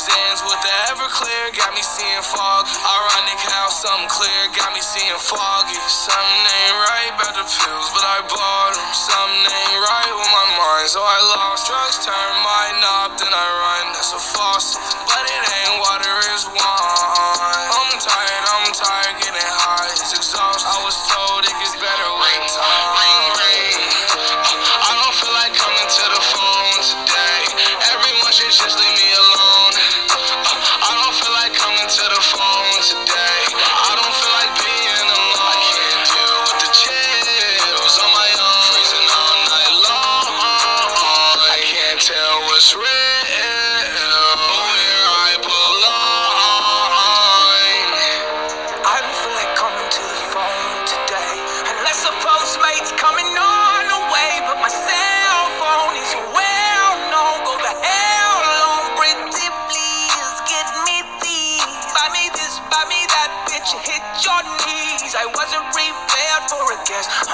Sands with the Everclear got me seeing fog. Ironic how something clear got me seeing foggy. Something ain't right about the pills, but I bought them. Something ain't right with my mind, so I lost. Drugs turn my knob, then I run. That's a faucet, but it ain't water, it's wine. I'm tired, getting high, it's exhausting. I was told it gets better with time. I don't feel like coming to the phone today. Everyone should just leave me alone. I don't feel like coming to the phone today. I don't feel like being alone. I can't deal with the chills on my own. Freezing all night long. I can't tell what's real or where I belong. I don't feel like coming to the phone today, unless a Postmate's coming on the way. But my cell phone is well known. Go the hell on, pretty please. Get me these. Buy me this, buy me that, bitch. Hit your knees. I wasn't prepared for a guest.